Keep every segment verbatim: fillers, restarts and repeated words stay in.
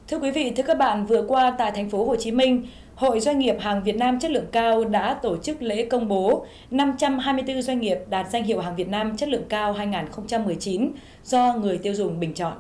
Thưa quý vị, thưa các bạn, vừa qua tại thành phố Hồ Chí Minh, Hội Doanh nghiệp hàng Việt Nam chất lượng cao đã tổ chức lễ công bố năm trăm hai mươi tư doanh nghiệp đạt danh hiệu hàng Việt Nam chất lượng cao hai nghìn không trăm mười chín do người tiêu dùng bình chọn.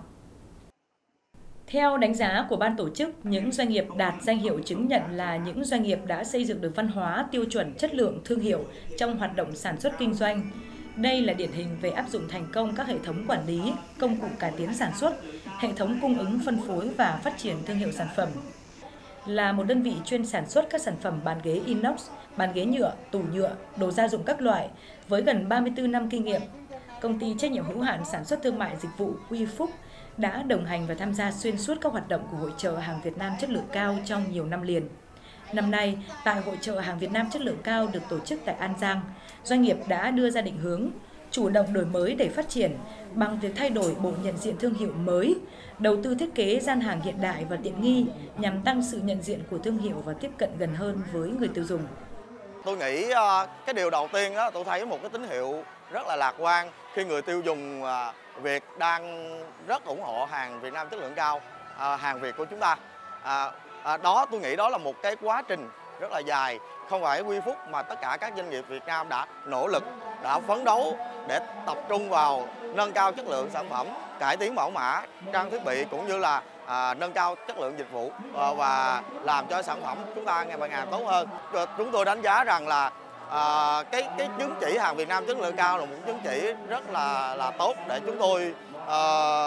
Theo đánh giá của ban tổ chức, những doanh nghiệp đạt danh hiệu chứng nhận là những doanh nghiệp đã xây dựng được văn hóa, tiêu chuẩn, chất lượng, thương hiệu trong hoạt động sản xuất kinh doanh. Đây là điển hình về áp dụng thành công các hệ thống quản lý, công cụ cải tiến sản xuất, hệ thống cung ứng phân phối và phát triển thương hiệu sản phẩm. Là một đơn vị chuyên sản xuất các sản phẩm bàn ghế inox, bàn ghế nhựa, tủ nhựa, đồ gia dụng các loại với gần ba mươi tư năm kinh nghiệm, công ty trách nhiệm hữu hạn sản xuất thương mại dịch vụ Quy Phúc đã đồng hành và tham gia xuyên suốt các hoạt động của Hội chợ hàng Việt Nam chất lượng cao trong nhiều năm liền. Năm nay, tại Hội chợ hàng Việt Nam chất lượng cao được tổ chức tại An Giang, doanh nghiệp đã đưa ra định hướng, chủ động đổi mới để phát triển bằng việc thay đổi bộ nhận diện thương hiệu mới, đầu tư thiết kế gian hàng hiện đại và tiện nghi nhằm tăng sự nhận diện của thương hiệu và tiếp cận gần hơn với người tiêu dùng. Tôi nghĩ cái điều đầu tiên đó, tôi thấy một cái tín hiệu rất là lạc quan khi người tiêu dùng Việt đang rất ủng hộ hàng Việt Nam chất lượng cao, hàng Việt của chúng ta. Đó tôi nghĩ đó là một cái quá trình rất là dài, không phải Quy Phúc mà tất cả các doanh nghiệp Việt Nam đã nỗ lực, đã phấn đấu để tập trung vào nâng cao chất lượng sản phẩm, cải tiến mẫu mã, trang thiết bị cũng như là à, nâng cao chất lượng dịch vụ à, và làm cho sản phẩm chúng ta ngày một ngày tốt hơn. Chúng tôi đánh giá rằng là à, cái cái chứng chỉ hàng Việt Nam chất lượng cao là một chứng chỉ rất là là tốt để chúng tôi à,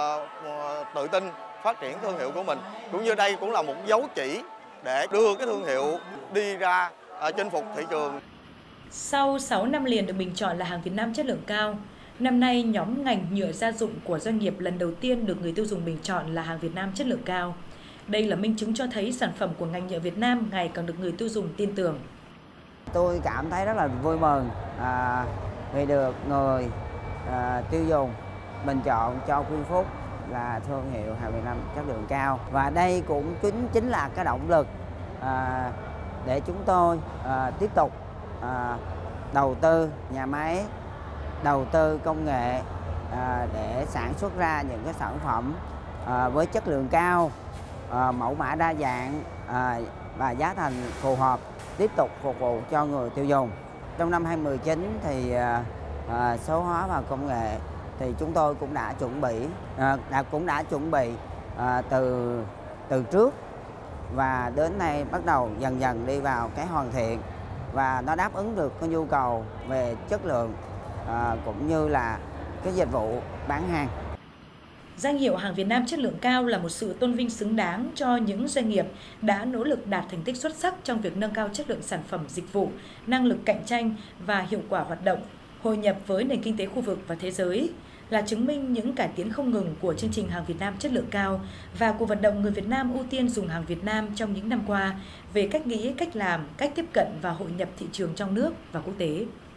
tự tin phát triển thương hiệu của mình, cũng như đây cũng là một dấu chỉ để đưa cái thương hiệu đi ra uh, chinh phục thị trường. Sau sáu năm liền được bình chọn là hàng Việt Nam chất lượng cao, năm nay nhóm ngành nhựa gia dụng của doanh nghiệp lần đầu tiên được người tiêu dùng bình chọn là hàng Việt Nam chất lượng cao. Đây là minh chứng cho thấy sản phẩm của ngành nhựa Việt Nam ngày càng được người tiêu dùng tin tưởng. Tôi cảm thấy rất là vui mừng à, vì được người à, tiêu dùng bình chọn cho Quy Phúc là thương hiệu hàng Việt Nam chất lượng cao, và đây cũng chính chính là cái động lực à, để chúng tôi à, tiếp tục à, đầu tư nhà máy, đầu tư công nghệ à, để sản xuất ra những cái sản phẩm à, với chất lượng cao, à, mẫu mã đa dạng à, và giá thành phù hợp, tiếp tục phục vụ cho người tiêu dùng. Trong năm hai nghìn không trăm mười chín thì à, à, số hóa và công nghệ thì chúng tôi cũng đã chuẩn bị à, đã cũng đã chuẩn bị à, từ từ trước, và đến nay bắt đầu dần dần đi vào cái hoàn thiện, và nó đáp ứng được cái nhu cầu về chất lượng à, cũng như là cái dịch vụ bán hàng. Danh hiệu hàng Việt Nam chất lượng cao là một sự tôn vinh xứng đáng cho những doanh nghiệp đã nỗ lực đạt thành tích xuất sắc trong việc nâng cao chất lượng sản phẩm, dịch vụ, năng lực cạnh tranh và hiệu quả hoạt động, hội nhập với nền kinh tế khu vực và thế giới, là chứng minh những cải tiến không ngừng của chương trình hàng Việt Nam chất lượng cao và cuộc vận động người Việt Nam ưu tiên dùng hàng Việt Nam trong những năm qua về cách nghĩ, cách làm, cách tiếp cận và hội nhập thị trường trong nước và quốc tế.